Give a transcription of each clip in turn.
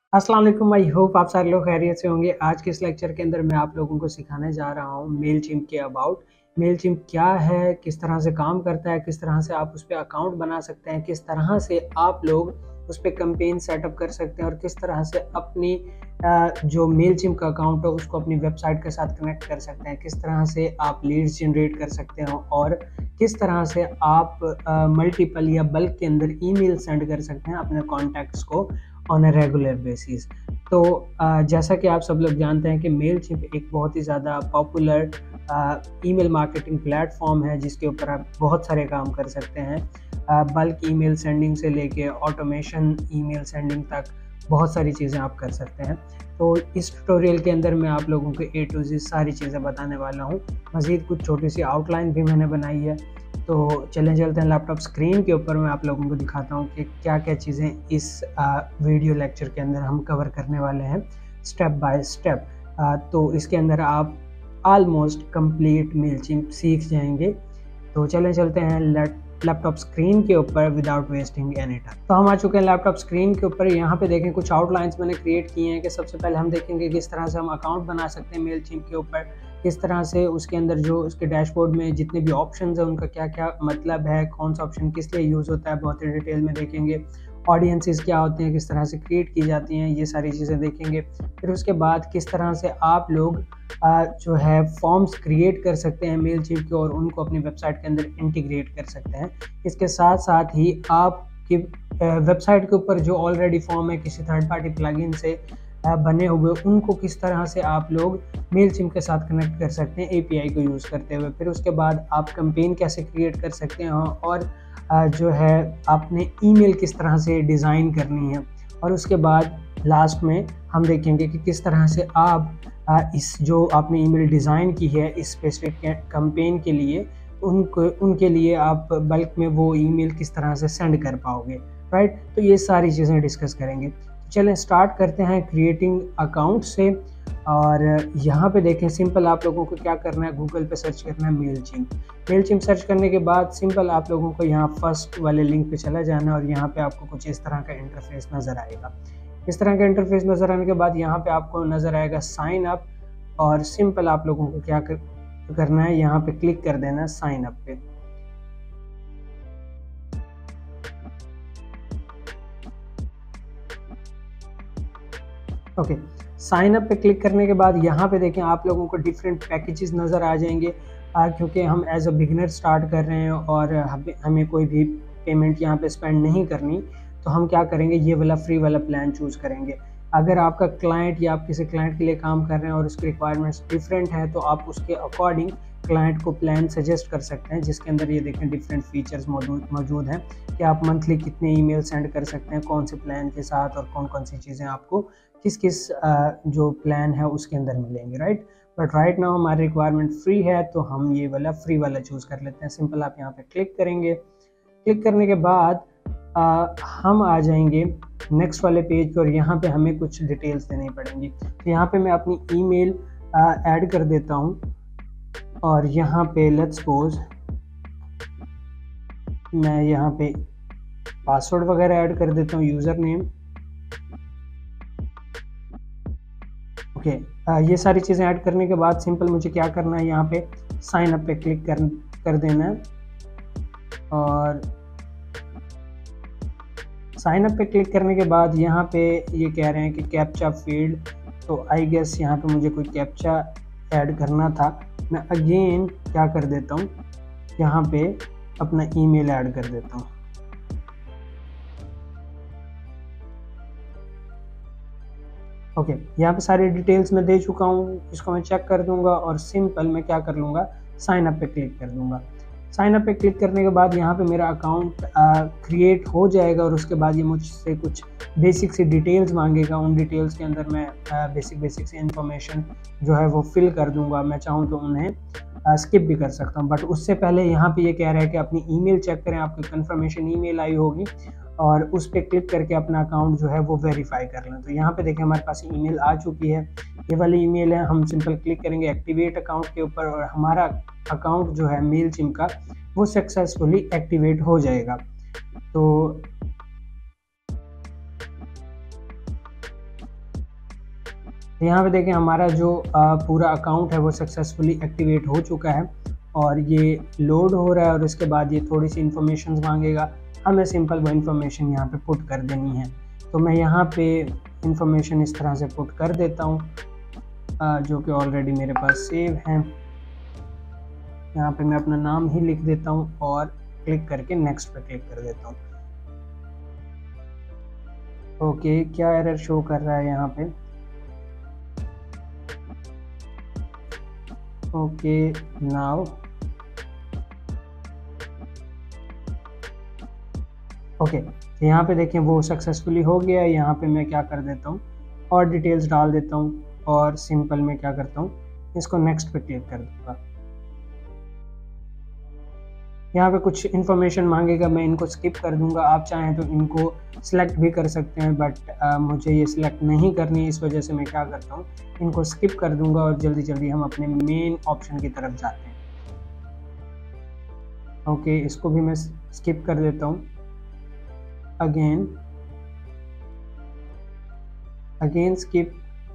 अस्सलाम वालेकुम। I hope आप सारे लोग खैरियत से होंगे। आज के इस लेक्चर के अंदर मैं आप लोगों को सिखाने जा रहा हूँ मेलचिम्प के अबाउट। मेलचिम्प क्या है, किस तरह से काम करता है, किस तरह से आप उस पर अकाउंट बना सकते हैं, किस तरह से आप लोग उस पर कैंपेन सेटअप कर सकते हैं और किस तरह से अपनी जो मेलचिम्प का अकाउंट है उसको अपनी वेबसाइट के साथ कनेक्ट कर सकते हैं, किस तरह से आप लीड्स जनरेट कर सकते हैं और किस तरह से आप मल्टीपल या बल्क के अंदर ईमेल सेंड कर सकते हैं अपने कॉन्टैक्ट्स को ऑन अ रेगुलर बेसिस। तो जैसा कि आप सब लोग जानते हैं कि मेलचिम्प एक बहुत ही ज़्यादा पॉपुलर ईमेल मार्केटिंग प्लेटफॉर्म है जिसके ऊपर आप बहुत सारे काम कर सकते हैं। बल्क ईमेल सेंडिंग से लेके ऑटोमेशन ईमेल सेंडिंग तक बहुत सारी चीज़ें आप कर सकते हैं। तो इस ट्यूटोरियल के अंदर मैं आप लोगों को A to Z सारी चीज़ें बताने वाला हूँ। मज़ीद कुछ छोटी सी आउटलाइन भी मैंने बनाई है। तो चलें चलते हैं लैपटॉप स्क्रीन के ऊपर। मैं आप लोगों को दिखाता हूँ कि क्या क्या चीज़ें इस वीडियो लेक्चर के अंदर हम कवर करने वाले हैं स्टेप बाय स्टेप। तो इसके अंदर आप ऑलमोस्ट कंप्लीट मेलचिम्प सीख जाएंगे। तो चलें चलते हैं लैपटॉप स्क्रीन के ऊपर विदाउट वेस्टिंग एनी टाइम। तो हम आ चुके हैं लैपटॉप स्क्रीन के ऊपर। यहाँ पे देखें कुछ आउटलाइंस मैंने क्रिएट किए हैं कि सबसे पहले हम देखेंगे किस तरह से हम अकाउंट बना सकते हैं मेलचिम्प के ऊपर, किस तरह से उसके अंदर जो उसके डैशबोर्ड में जितने भी ऑप्शंस हैं उनका क्या क्या मतलब है, कौन सा ऑप्शन किस लिए यूज़ होता है, बहुत ही डिटेल में देखेंगे। ऑडियंसेस क्या होते हैं, किस तरह से क्रिएट की जाती हैं, ये सारी चीज़ें देखेंगे। फिर उसके बाद किस तरह से आप लोग जो है फॉर्म्स क्रिएट कर सकते हैं मेलचिम्प के और उनको अपनी वेबसाइट के अंदर इंटीग्रेट कर सकते हैं। इसके साथ साथ ही आपकी वेबसाइट के ऊपर जो ऑलरेडी फॉर्म है किसी थर्ड पार्टी प्लगइन से बने हुए, उनको किस तरह से आप लोग मेलचिम्प के साथ कनेक्ट कर सकते हैं एपीआई को यूज़ करते हुए। फिर उसके बाद आप कैंपेन कैसे क्रिएट कर सकते हैं और जो है आपने ईमेल किस तरह से डिज़ाइन करनी है। और उसके बाद लास्ट में हम देखेंगे कि किस तरह से आप इस जो आपने ईमेल डिज़ाइन की है इस स्पेसिफिक कैंपेन के लिए, उनके लिए आप बल्क में वो ईमेल किस तरह से सेंड कर पाओगे, राइट। तो ये सारी चीज़ें डिस्कस करेंगे। चलें स्टार्ट करते हैं क्रिएटिंग अकाउंट से। और यहाँ पे देखें सिंपल आप लोगों को क्या करना है, गूगल पे सर्च करना है मेलचिम्प। मेलचिम्प सर्च करने के बाद सिंपल आप लोगों को यहाँ फर्स्ट वाले लिंक पे चला जाना है और यहाँ पे आपको कुछ इस तरह का इंटरफेस नज़र आएगा। इस तरह का इंटरफेस नज़र आने के बाद यहाँ पे आपको नज़र आएगा साइन अप और सिंपल आप लोगों को क्या करना है, यहाँ पे क्लिक कर देना है साइन अप पे। ओके, साइन अप पे क्लिक करने के बाद यहाँ पे देखें आप लोगों को डिफरेंट पैकेजेस नज़र आ जाएंगे। क्योंकि हम एज अ बिगिनर स्टार्ट कर रहे हैं और हमें कोई भी पेमेंट यहाँ पे स्पेंड नहीं करनी, तो हम क्या करेंगे, ये वाला फ्री वाला प्लान चूज़ करेंगे। अगर आपका क्लाइंट या आप किसी क्लाइंट के लिए काम कर रहे हैं और उसकी रिक्वायरमेंट्स डिफरेंट है तो आप उसके अकॉर्डिंग क्लाइंट को प्लान सजेस्ट कर सकते हैं, जिसके अंदर ये देखें डिफरेंट फीचर्स मौजूद हैं कि आप मंथली कितने ईमेल सेंड कर सकते हैं, कौन से प्लान के साथ और कौन कौन सी चीज़ें आपको किस किस जो प्लान है उसके अंदर मिलेंगे, राइट। बट राइट नाउ हमारी रिक्वायरमेंट फ्री है तो हम ये वाला फ्री वाला चूज़ कर लेते हैं। सिंपल आप यहाँ पे क्लिक करेंगे। क्लिक करने के बाद हम आ जाएंगे नेक्स्ट वाले पेज पर और यहाँ पे हमें कुछ डिटेल्स देनी पड़ेंगी। तो यहाँ पे मैं अपनी ईमेल ऐड कर देता हूँ और यहाँ पे लेट्स सपोज मैं यहाँ पे पासवर्ड वगैरह ऐड कर देता हूँ, यूज़र नेम। ओके, ये सारी चीज़ें ऐड करने के बाद सिंपल मुझे क्या करना है, यहाँ पे साइन अप पे क्लिक कर देना है। और साइन अप पे क्लिक करने के बाद यहाँ पे ये कह रहे हैं कि कैप्चा फील्ड, तो आई गेस यहाँ पे मुझे कोई कैप्चा ऐड करना था। मैं अगेन क्या कर देता हूँ, यहाँ पे अपना ईमेल ऐड कर देता हूँ। ओके, यहाँ पे सारी डिटेल्स मैं दे चुका हूँ, इसको मैं चेक कर दूंगा और सिंपल मैं क्या कर लूँगा, साइन अप पे क्लिक कर दूंगा। साइन अप पे क्लिक करने के बाद यहाँ पे मेरा अकाउंट क्रिएट हो जाएगा और उसके बाद ये मुझसे कुछ बेसिक सी डिटेल्स मांगेगा। उन डिटेल्स के अंदर मैं बेसिक सी इंफॉर्मेशन जो है वो फिल कर दूंगा। मैं चाहूँ तो उन्हें स्किप भी कर सकता हूँ, बट उससे पहले यहाँ पे ये कह रहा है कि अपनी ईमेल चेक करें, आपकी कंफर्मेशन ईमेल आई होगी और उस पर क्लिक करके अपना अकाउंट जो है वो वेरीफाई कर लें। तो यहाँ पे देखें हमारे पास ईमेल आ चुकी है, ये वाली ईमेल है। हम सिंपल क्लिक करेंगे एक्टिवेट अकाउंट के ऊपर और हमारा अकाउंट जो है मेलचिम्प का वो सक्सेसफुली एक्टिवेट हो जाएगा। तो तो यहाँ पे देखें हमारा जो पूरा अकाउंट है वो सक्सेसफुली एक्टिवेट हो चुका है और ये लोड हो रहा है और इसके बाद ये थोड़ी सी इन्फॉर्मेशन मांगेगा, हमें सिंपल वो इन्फॉर्मेशन यहाँ पे पुट कर देनी है। तो मैं यहाँ पे इन्फॉर्मेशन इस तरह से पुट कर देता हूँ जो कि ऑलरेडी मेरे पास सेव है। यहाँ पे मैं अपना नाम ही लिख देता हूँ और क्लिक करके नेक्स्ट पे क्लिक कर देता हूँ। ओके, क्या एरर शो कर रहा है यहाँ पे? ओके नाउ ओके, यहाँ पे देखें वो सक्सेसफुली हो गया। यहाँ पे मैं क्या कर देता हूँ और डिटेल्स डाल देता हूँ और सिंपल में क्या करता हूँ, इसको नेक्स्ट पे क्लिक कर दूँगा। यहाँ पे कुछ इन्फॉर्मेशन मांगेगा, मैं इनको स्किप कर दूंगा। आप चाहें तो इनको सिलेक्ट भी कर सकते हैं, बट मुझे ये सिलेक्ट नहीं करनी है, इस वजह से मैं क्या करता हूँ, इनको स्किप कर दूंगा और जल्दी जल्दी हम अपने मेन ऑप्शन की तरफ जाते हैं। ओके, इसको भी मैं स्किप कर देता हूँ। अगेन स्किप,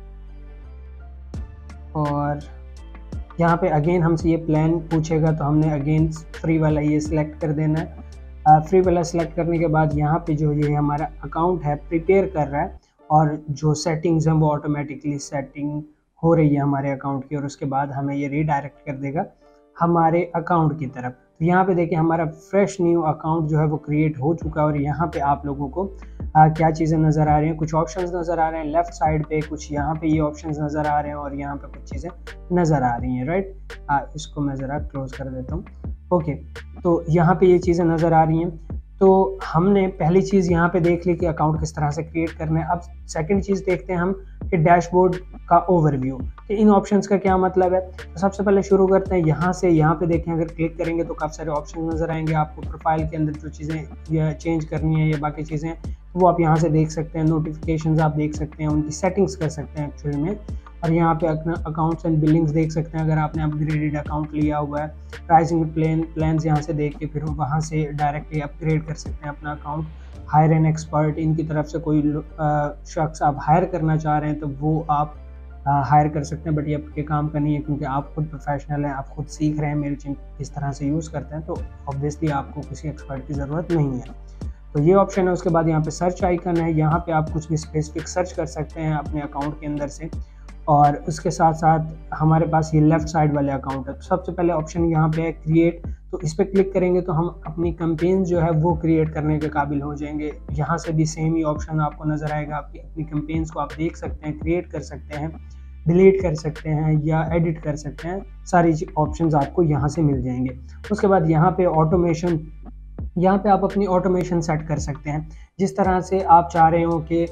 और यहाँ पे अगेन हमसे ये प्लान पूछेगा तो हमने अगेन फ्री वाला ये सिलेक्ट कर देना है। फ्री वाला सिलेक्ट करने के बाद यहाँ पे जो ये हमारा अकाउंट है प्रिपेयर कर रहा है और जो सेटिंग्स हैं वो ऑटोमेटिकली सेटिंग हो रही है हमारे अकाउंट की, और उसके बाद हमें ये रीडायरेक्ट कर देगा हमारे अकाउंट की तरफ। तो यहाँ पे देखिए हमारा फ्रेश न्यू अकाउंट जो है वो क्रिएट हो चुका है और यहाँ पे आप लोगों को क्या चीज़ें नज़र आ रही हैं, कुछ ऑप्शंस नज़र आ रहे हैं लेफ़्ट साइड पे, कुछ यहाँ पे ये ऑप्शंस नज़र आ रहे हैं और यहाँ पे कुछ चीज़ें नज़र आ रही हैं, राइट। इसको मैं ज़रा क्लोज कर देता हूँ। ओके, तो यहाँ पे ये चीज़ें नज़र आ रही हैं। तो हमने पहली चीज़ यहाँ पे देख ली कि अकाउंट किस तरह से क्रिएट करना है। अब सेकंड चीज़ देखते हैं हम कि डैशबोर्ड का ओवरव्यू, तो इन ऑप्शंस का क्या मतलब है। तो सबसे पहले शुरू करते हैं यहाँ से। यहाँ पे देखें अगर क्लिक करेंगे तो काफ़ी सारे ऑप्शन नज़र आएंगे आपको। प्रोफाइल के अंदर जो चीज़ें चेंज करनी है या बाकी चीज़ें वो आप यहाँ से देख सकते हैं। नोटिफिकेशंस आप देख सकते हैं, उनकी सेटिंग्स कर सकते हैं एक्चुअल में। और यहाँ पे अपना अकाउंट्स एंड बिलिंग्स देख सकते हैं अगर आपने अपग्रेडेड अकाउंट लिया हुआ है। प्राइसिंग प्लान्स यहाँ से देख के फिर वहाँ से डायरेक्टली अपग्रेड कर सकते हैं अपना अकाउंट। हायर एन एक्सपर्ट, इनकी तरफ से कोई शख्स आप हायर करना चाह रहे हैं तो वो आप हायर कर सकते हैं, बट ये आपके काम का नहीं है क्योंकि आप खुद प्रोफेशनल हैं, आप खुद सीख रहे हैं मेलचिम्प किस तरह से यूज़ करते हैं, तो ऑब्वियसली आपको किसी एक्सपर्ट की ज़रूरत नहीं है। तो ये ऑप्शन है। उसके बाद यहाँ पे सर्च आइकन है, यहाँ पे आप कुछ भी स्पेसिफिक सर्च कर सकते हैं अपने अकाउंट के अंदर से। और उसके साथ साथ हमारे पास ये लेफ़्ट साइड वाले अकाउंट है। तो सबसे पहले ऑप्शन यहाँ पे है क्रिएट, तो इस पर क्लिक करेंगे तो हम अपनी कैंपेन जो है वो क्रिएट करने के काबिल हो जाएंगे। यहाँ से भी सेम ही ऑप्शन आपको नज़र आएगा, आपकी अपनी कैंपेन्स को आप देख सकते हैं, क्रिएट कर सकते हैं, डिलीट कर सकते हैं या एडिट कर सकते हैं। सारी ऑप्शंस आपको यहाँ से मिल जाएंगे। उसके बाद यहाँ पे ऑटोमेशन, यहाँ पे आप अपनी ऑटोमेशन सेट कर सकते हैं जिस तरह से आप चाह रहे हो कि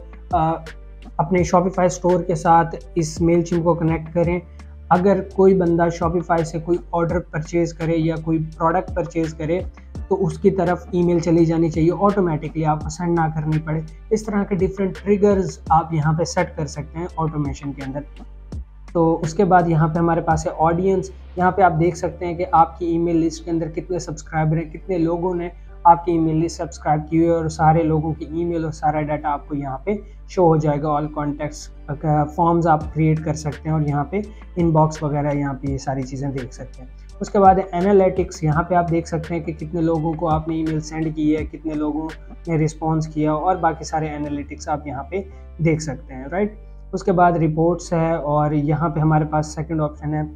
अपने शॉपिफाई स्टोर के साथ इस मेलचिम्प को कनेक्ट करें। अगर कोई बंदा शॉपिफाई से कोई ऑर्डर परचेज करे या कोई प्रोडक्ट परचेज करे तो उसकी तरफ ईमेल चली जानी चाहिए ऑटोमेटिकली, आपको सेंड ना करनी पड़े। इस तरह के डिफरेंट ट्रिगर्स आप यहाँ पे सेट कर सकते हैं ऑटोमेशन के अंदर। तो उसके बाद यहाँ पे हमारे पास है ऑडियंस। यहाँ पे आप देख सकते हैं कि आपकी ईमेल लिस्ट के अंदर कितने सब्सक्राइबर हैं, कितने लोगों ने आपकी ईमेल लिस्ट सब्सक्राइब की हुई है, और सारे लोगों की ईमेल और सारा डाटा आपको यहाँ पे शो हो जाएगा। ऑल कॉन्टैक्ट्स फॉर्म्स आप क्रिएट कर सकते हैं और यहाँ पे इनबॉक्स वगैरह यहाँ पे ये सारी चीज़ें देख सकते हैं। उसके बाद एनालिटिक्स, यहाँ पे आप देख सकते हैं कि कितने लोगों को आपने ईमेल सेंड की है, कितने लोगों ने रिस्पॉन्स किया, और बाकी सारे एनालिटिक्स आप यहाँ पे देख सकते हैं, राइट। उसके बाद रिपोर्ट्स है और यहाँ पे हमारे पास सेकंड ऑप्शन है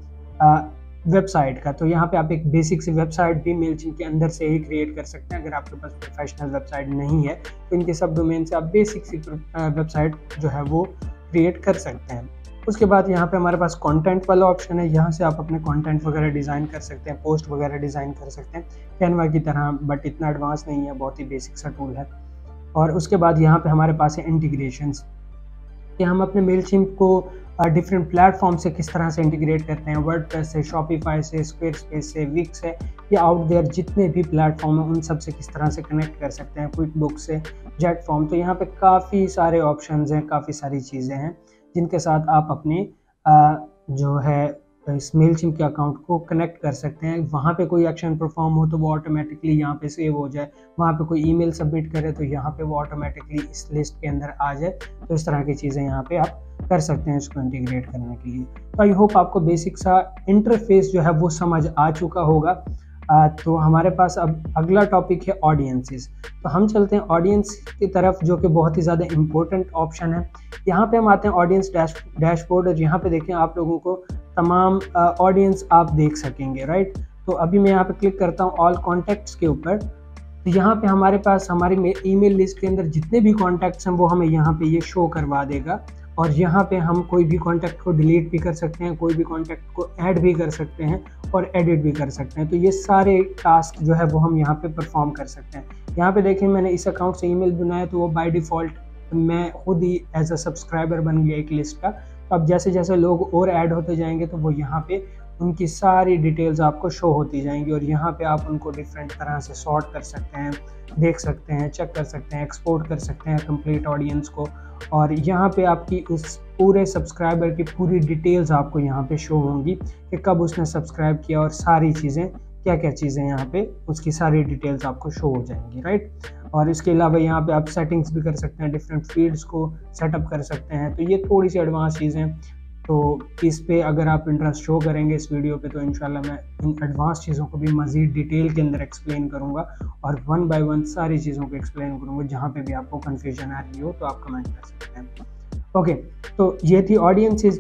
वेबसाइट का। तो यहाँ पे आप एक बेसिक सी वेबसाइट भी मेलचिम्प के अंदर से ही क्रिएट कर सकते हैं। अगर आपके पास प्रोफेशनल वेबसाइट नहीं है तो इनके सब डोमेन से आप बेसिक सी वेबसाइट जो है वो क्रिएट कर सकते हैं। उसके बाद यहाँ पे हमारे पास कंटेंट वाला ऑप्शन है, यहाँ से आप अपने कंटेंट वगैरह डिज़ाइन कर सकते हैं, पोस्ट वगैरह डिज़ाइन कर सकते हैं कैनवा की तरह, बट इतना एडवांस नहीं है, बहुत ही बेसिक सा टूल है। और उसके बाद यहाँ पे हमारे पास है इंटीग्रेशंस, कि हम अपने मेलचिम्प को डिफरेंट प्लेटफॉर्म से किस तरह से इंटीग्रेट करते हैं, वर्डप्रेस से, शॉपिफाई से, स्क्वेयरस्पेस से, विक्स से, या आउट देयर जितने भी प्लेटफॉर्म हैं उन सब से किस तरह से कनेक्ट कर सकते हैं, क्विक बुक से, जेटफॉर्म। तो यहाँ पे काफ़ी सारे ऑप्शंस हैं, काफ़ी सारी चीज़ें हैं जिनके साथ आप अपने जो है इस मेलचिम्प के अकाउंट को कनेक्ट कर सकते हैं। वहाँ पे कोई एक्शन परफॉर्म हो तो वो ऑटोमेटिकली यहाँ पे सेव हो जाए, वहाँ पे कोई ईमेल सबमिट करे तो यहाँ पे वो ऑटोमेटिकली इस लिस्ट के अंदर आ जाए। तो इस तरह की चीज़ें यहाँ पे आप कर सकते हैं इसको इंटीग्रेट करने के लिए। तो आई होप आपको बेसिक सा इंटरफेस जो है वो समझ आ चुका होगा। तो हमारे पास अब अगला टॉपिक है ऑडियंसेस। तो हम चलते हैं ऑडियंस की तरफ, जो कि बहुत ही ज़्यादा इम्पोर्टेंट ऑप्शन है। यहाँ पे हम आते हैं ऑडियंस डैशबोर्ड, और यहाँ पे देखें आप लोगों को तमाम ऑडियंस आप देख सकेंगे, राइट। तो अभी मैं यहाँ पे क्लिक करता हूँ ऑल कॉन्टैक्ट्स के ऊपर। तो यहाँ पे हमारे पास हमारी ईमेल लिस्ट के अंदर जितने भी कॉन्टैक्ट्स हैं वो हमें यहाँ पे ये शो करवा देगा, और यहाँ पे हम कोई भी कॉन्टैक्ट को डिलीट भी कर सकते हैं, कोई भी कॉन्टैक्ट को ऐड भी कर सकते हैं और एडिट भी कर सकते हैं। तो ये सारे टास्क जो है वो हम यहाँ पे परफॉर्म कर सकते हैं। यहाँ पे देखें मैंने इस अकाउंट से ईमेल बनाया, तो वो बाय डिफ़ॉल्ट मैं खुद ही एज अ सब्सक्राइबर बन गया एक लिस्ट का। तो अब जैसे जैसे लोग और ऐड होते जाएंगे तो वो यहाँ पे उनकी सारी डिटेल्स आपको शो होती जाएंगी, और यहाँ पे आप उनको डिफरेंट तरह से सॉर्ट कर सकते हैं, देख सकते हैं, चेक कर सकते हैं, एक्सपोर्ट कर सकते हैं कंप्लीट ऑडियंस को। और यहाँ पे आपकी उस पूरे सब्सक्राइबर की पूरी डिटेल्स आपको यहाँ पे शो होंगी कि कब उसने सब्सक्राइब किया, और सारी चीज़ें क्या क्या चीज़ें यहाँ पे उसकी सारी डिटेल्स आपको शो हो जाएंगी, राइट। और इसके अलावा यहाँ पे आप सेटिंग्स भी कर सकते हैं, डिफरेंट फील्ड्स को सेटअप कर सकते हैं। तो ये थोड़ी सी एडवांस चीज़ें, तो इस पे अगर आप इंटरेस्ट शो करेंगे इस वीडियो पे तो इंशाल्लाह मैं इन एडवांस चीज़ों को भी मज़ीद डिटेल के अंदर एक्सप्लेन करूँगा, और वन बाय वन सारी चीज़ों को एक्सप्लेन करूँगा। जहाँ पे भी आपको कन्फ्यूजन आ रही हो तो आप कमेंट कर सकते हैं। ओके, तो ये थी ऑडियंसेस।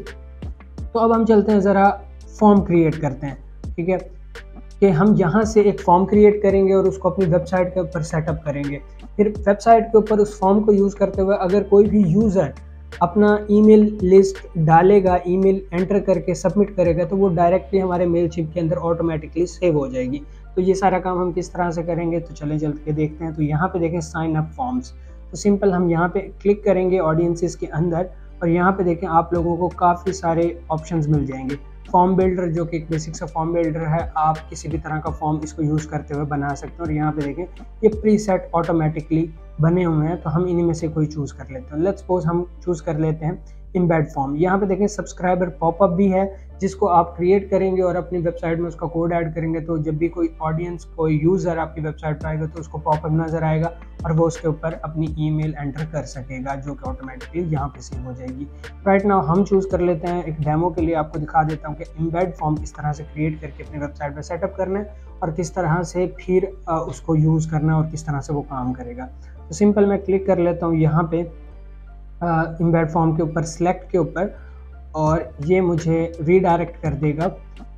तो अब हम चलते हैं ज़रा फॉर्म क्रिएट करते हैं, ठीक है, कि हम यहाँ से एक फॉर्म क्रिएट करेंगे और उसको अपनी वेबसाइट के ऊपर सेटअप करेंगे। फिर वेबसाइट के ऊपर उस फॉर्म को यूज़ करते हुए अगर कोई भी यूज़र अपना ईमेल लिस्ट डालेगा, ईमेल एंटर करके सबमिट करेगा, तो वो डायरेक्टली हमारे मेलचिम्प के अंदर ऑटोमेटिकली सेव हो जाएगी। तो ये सारा काम हम किस तरह से करेंगे, तो चलें चल के देखते हैं। तो यहाँ पे देखें साइन अप फॉर्म्स। तो सिंपल हम यहाँ पे क्लिक करेंगे ऑडियंसेस के अंदर, और यहाँ पे देखें आप लोगों को काफ़ी सारे ऑप्शंस मिल जाएंगे। फॉर्म बिल्डर जो कि एक बेसिक सा फॉर्म बिल्डर है, आप किसी भी तरह का फॉर्म इसको यूज़ करते हुए बना सकते हैं। और यहाँ पे देखें ये प्रीसेट ऑटोमेटिकली बने हुए हैं, तो हम इन्हीं में से कोई चूज़ कर लेते हैं। लेट्स सपोज हम चूज़ कर लेते हैं इम्बेड फॉर्म। यहाँ पे देखें सब्सक्राइबर पॉपअप भी है, जिसको आप क्रिएट करेंगे और अपनी वेबसाइट में उसका कोड ऐड करेंगे, तो जब भी कोई ऑडियंस, कोई यूज़र आपकी वेबसाइट पर आएगा तो उसको पॉपअप नज़र आएगा और वो उसके ऊपर अपनी ईमेल एंटर कर सकेगा, जो कि ऑटोमेटिकली यहाँ पे सेव हो जाएगी। राइट नाउ हम चूज़ कर लेते हैं, एक डेमो के लिए आपको दिखा देता हूँ कि इम्बेड फॉर्म किस तरह से क्रिएट करके अपनी वेबसाइट पर सेटअप करना है और किस तरह से फिर उसको यूज़ करना है और किस तरह से वो काम करेगा। तो सिंपल मैं क्लिक कर लेता हूँ यहाँ पे इम्बेड फॉर्म के ऊपर, सेलेक्ट के ऊपर, और ये मुझे रीडायरेक्ट कर देगा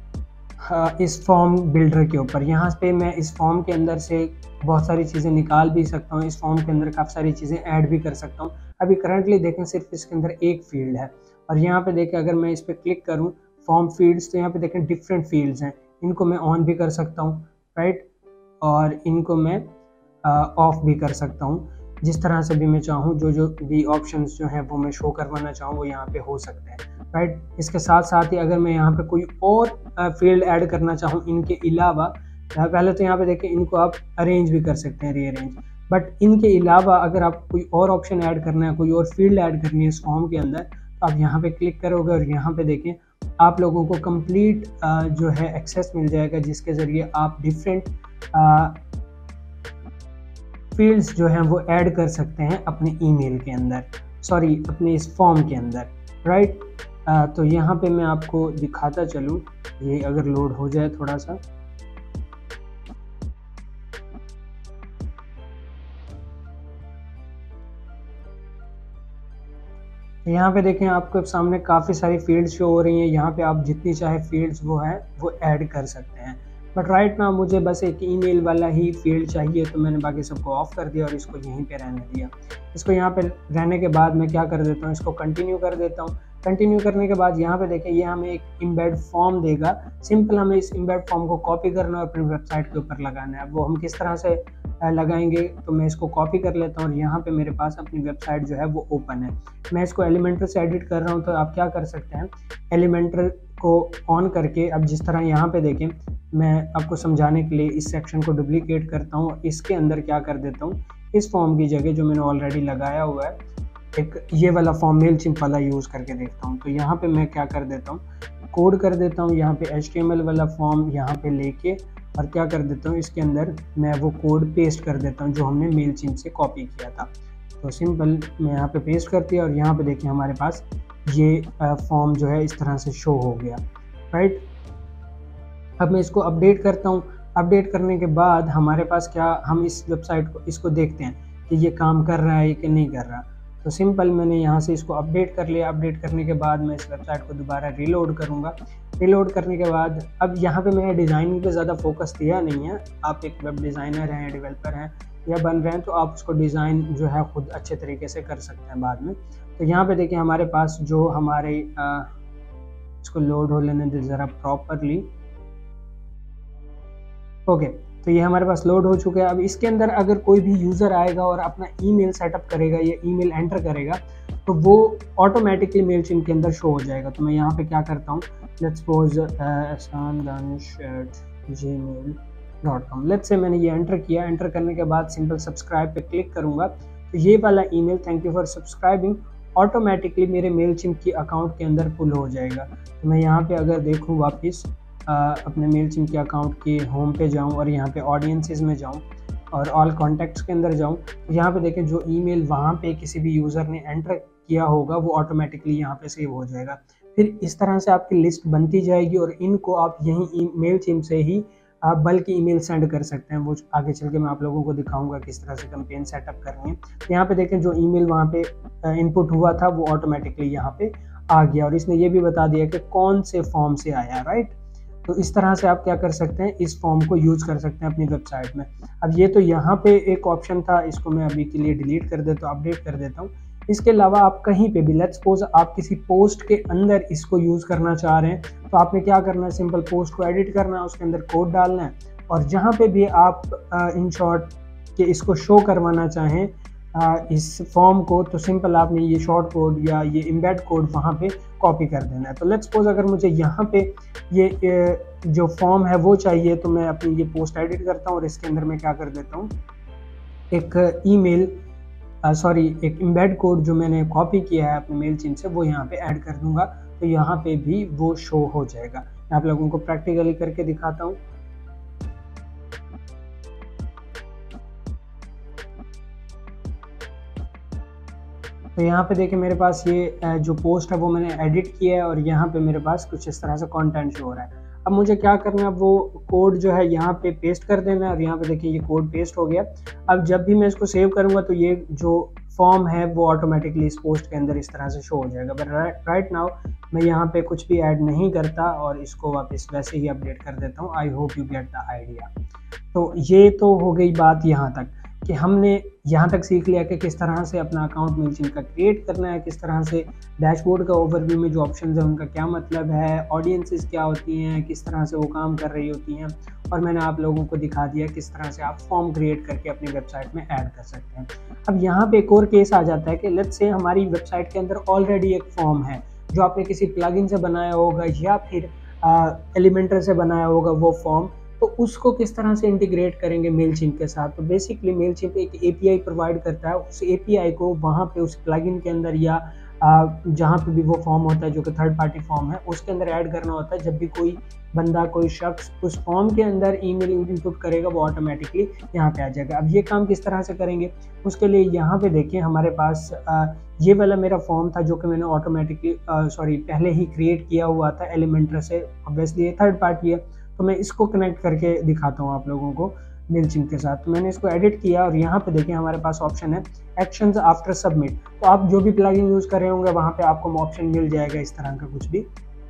इस फॉर्म बिल्डर के ऊपर। यहाँ पे मैं इस फॉर्म के अंदर से बहुत सारी चीज़ें निकाल भी सकता हूँ, इस फॉर्म के अंदर काफ़ी सारी चीज़ें ऐड भी कर सकता हूँ। अभी करंटली देखें सिर्फ इसके अंदर एक फील्ड है, और यहाँ पे देखें अगर मैं इस पर क्लिक करूँ फॉर्म फील्ड्स, तो यहाँ पे देखें डिफरेंट फील्ड्स हैं, इनको मैं ऑन भी कर सकता हूँ, राइट, और इनको मैं ऑफ भी कर सकता हूँ। जिस तरह से भी मैं चाहूँ, जो भी ऑप्शंस जो हैं वो मैं शो करवाना चाहूँ वो यहाँ पे हो सकते हैं, राइट। इसके साथ साथ ही अगर मैं यहाँ पे कोई और फील्ड ऐड करना चाहूँ इनके अलावा, पहले तो यहाँ पे देखें इनको आप अरेंज भी कर सकते हैं, रीअरेंज, बट इनके अलावा अगर आप कोई और ऑप्शन ऐड करना है, कोई और फील्ड ऐड करनी है इस फॉर्म के अंदर, तो आप यहाँ पे क्लिक करोगे और यहाँ पे देखें आप लोगों को कंप्लीट जो है एक्सेस मिल जाएगा, जिसके ज़रिए आप डिफरेंट फील्ड्स जो हैं वो ऐड कर सकते हैं अपने ईमेल के अंदर, सॉरी अपने इस फॉर्म के अंदर, राइट। तो यहाँ पे मैं आपको दिखाता चलूँ, ये अगर लोड हो जाए थोड़ा सा, यहाँ पे देखें आपको सामने काफ़ी सारी फील्ड्स शो हो रही हैं। यहाँ पे आप जितनी चाहे फील्ड्स वो है वो ऐड कर सकते हैं, बट राइट ना मुझे बस एक ईमेल वाला ही फील्ड चाहिए, तो मैंने बाकी सबको ऑफ कर दिया और इसको यहीं पे रहने दिया। इसको यहाँ पे रहने के बाद मैं क्या कर देता हूँ, इसको कंटिन्यू कर देता हूँ। कंटिन्यू करने के बाद यहाँ पे देखें ये हमें एक इम्बेड फॉर्म देगा। सिंपल हमें इस इम्बेड फॉर्म को कॉपी करना है और अपनी वेबसाइट के ऊपर लगाना है। वो हम किस तरह से लगाएंगे, तो मैं इसको कॉपी कर लेता हूँ और यहाँ पे मेरे पास अपनी वेबसाइट जो है वो ओपन है। मैं इसको एलिमेंटर से एडिट कर रहा हूँ, तो आप क्या कर सकते हैं, एलिमेंटर को ऑन करके, अब जिस तरह यहाँ पे देखें, मैं आपको समझाने के लिए इस सेक्शन को डुप्लीकेट करता हूँ और इसके अंदर क्या कर देता हूँ, इस फॉर्म की जगह जो मैंने ऑलरेडी लगाया हुआ है एक ये वाला फॉर्म मेलचिम्प वाला यूज़ करके देखता हूँ। तो यहाँ पे मैं क्या कर देता हूँ, कोड कर देता हूँ यहाँ पे HTML वाला फॉर्म यहाँ पे लेके, और क्या कर देता हूँ इसके अंदर मैं वो कोड पेस्ट कर देता हूँ जो हमने मेलचिम्प से कॉपी किया था। तो सिंपल मैं यहाँ पे पेस्ट करती है और यहाँ पे देखिए हमारे पास ये फॉर्म जो है इस तरह से शो हो गया, राइट। अब मैं इसको अपडेट करता हूँ। अपडेट करने के बाद हमारे पास क्या, हम इस वेबसाइट को इसको देखते हैं कि ये काम कर रहा है कि नहीं कर रहा। तो सिंपल मैंने यहाँ से इसको अपडेट कर लिया। अपडेट करने के बाद मैं इस वेबसाइट को दोबारा रीलोड करूँगा। रीलोड करने के बाद अब यहाँ पे मैंने डिज़ाइनिंग पे ज़्यादा फोकस दिया नहीं है। आप एक वेब डिज़ाइनर हैं, डेवलपर हैं या बन रहे हैं, तो आप उसको डिज़ाइन जो है खुद अच्छे तरीके से कर सकते हैं बाद में। तो यहाँ पे देखिए हमारे पास जो हमारे इसको लोड हो लेने दे ज़रा प्रॉपरली। ओके, तो ये हमारे पास लोड हो चुका है। अब इसके अंदर अगर कोई भी यूज़र आएगा और अपना ईमेल सेटअप करेगा या ईमेल एंटर करेगा तो वो ऑटोमेटिकली मेलचिम्प के अंदर शो हो जाएगा। तो मैं यहाँ पे क्या करता हूँ, let's suppose ehsan-danish@gmail.com, let's say मैंने ये एंटर किया। एंटर करने के बाद सिंपल सब्सक्राइब पे क्लिक करूँगा तो ये वाला email thank you for subscribing automatically मेरे मेलचिम्प की अकाउंट के अंदर पुल हो जाएगा। तो मैं यहाँ पे अगर देखूँ वापस अपने मेलचिम्प के अकाउंट के होम पे जाऊं और यहाँ पे ऑडियंसेस में जाऊं और ऑल कॉन्टैक्ट्स के अंदर जाऊं, तो यहाँ पे देखें जो ईमेल वहाँ पे किसी भी यूज़र ने एंटर किया होगा वो ऑटोमेटिकली यहाँ पे सेव हो जाएगा। फिर इस तरह से आपकी लिस्ट बनती जाएगी और इनको आप यहीं मेलचिम्प से ही आप बल्कि ईमेल सेंड कर सकते हैं। वो आगे चल के मैं आप लोगों को दिखाऊंगा किस तरह से कैंपेन सेटअप करनी है। तो यहाँ पे देखें जो ईमेल वहाँ पे इनपुट हुआ था वो ऑटोमेटिकली यहाँ पे आ गया और इसने ये भी बता दिया कि कौन से फॉर्म से आया, राइट। तो इस तरह से आप क्या कर सकते हैं, इस फॉर्म को यूज़ कर सकते हैं अपनी वेबसाइट में। अब ये तो यहाँ पे एक ऑप्शन था, इसको मैं अभी के लिए डिलीट कर देता हूँ, अपडेट कर देता हूँ। इसके अलावा आप कहीं पे भी, लेट्स सपोज आप किसी पोस्ट के अंदर इसको यूज़ करना चाह रहे हैं तो आपने क्या करना है, सिंपल पोस्ट को एडिट करना है, उसके अंदर कोड डालना है और जहाँ पे भी आप इन शॉर्ट कि इसको शो करवाना चाहें इस फॉर्म को, तो सिंपल आपने ये शॉर्ट कोड या ये एम्बेड कोड वहाँ पे कॉपी कर देना है। तो लेट्स सपोज अगर मुझे यहाँ पे ये जो फॉर्म है वो चाहिए तो मैं अपनी ये पोस्ट एडिट करता हूँ और इसके अंदर मैं क्या कर देता हूँ, एक ईमेल एक एम्बेड कोड जो मैंने कॉपी किया है अपने मेलचिम्प से वो यहाँ पे ऐड कर दूंगा तो यहाँ पे भी वो शो हो जाएगा। मैं आप लोगों को प्रैक्टिकली करके दिखाता हूँ। तो यहाँ पे देखिए मेरे पास ये जो पोस्ट है वो मैंने एडिट किया है और यहाँ पे मेरे पास कुछ इस तरह से कंटेंट शो हो रहा है। अब मुझे क्या करना है, वो कोड जो है यहाँ पे पेस्ट कर देना है और यहाँ पे देखिए ये कोड पेस्ट हो गया। अब जब भी मैं इसको सेव करूँगा तो ये जो फॉर्म है वो ऑटोमेटिकली इस पोस्ट के अंदर इस तरह से शो हो जाएगा। बट राइट नाउ मैं यहाँ पे कुछ भी ऐड नहीं करता और इसको वापस वैसे ही अपडेट कर देता हूँ। I hope you get the idea. तो ये तो हो गई बात यहाँ तक कि हमने यहाँ तक सीख लिया कि किस तरह से अपना अकाउंट मेलचिम्प का क्रिएट करना है, किस तरह से डैशबोर्ड का ओवरव्यू में जो ऑप्शंस हैं उनका क्या मतलब है, ऑडियंसेस क्या होती हैं, किस तरह से वो काम कर रही होती हैं और मैंने आप लोगों को दिखा दिया किस तरह से आप फॉर्म क्रिएट करके अपनी वेबसाइट में ऐड कर सकते हैं। अब यहाँ पे एक और केस आ जाता है कि लेट्स से हमारी वेबसाइट के अंदर ऑलरेडी एक फॉर्म है जो आपने किसी प्लगइन से बनाया होगा या फिर एलिमेंटर से बनाया होगा वो फॉर्म, तो उसको किस तरह से इंटीग्रेट करेंगे मेलचिम्प के साथ। तो बेसिकली मेलचिम्प एक एपीआई प्रोवाइड करता है, उस एपीआई को वहाँ पे उस प्लगइन के अंदर या जहाँ पे भी वो फॉर्म होता है जो कि थर्ड पार्टी फॉर्म है उसके अंदर ऐड करना होता है। जब भी कोई बंदा कोई शख्स उस फॉर्म के अंदर ईमेल इनपुट करेगा वो ऑटोमेटिकली यहाँ पे आ जाएगा। अब ये काम किस तरह से करेंगे, उसके लिए यहाँ पे देखिए हमारे पास ये वाला मेरा फॉर्म था जो कि मैंने ऑटोमेटिकली पहले ही क्रिएट किया हुआ था एलिमेंटर से। ऑब्वियसली ये थर्ड पार्टी है तो मैं इसको कनेक्ट करके दिखाता हूँ आप लोगों को मेलचिम्प के साथ। तो मैंने इसको एडिट किया और यहाँ पे देखिए हमारे पास ऑप्शन है एक्शंस आफ्टर सबमिट। तो आप जो भी प्लगइन यूज़ कर रहे होंगे वहाँ पे आपको ऑप्शन मिल जाएगा इस तरह का कुछ भी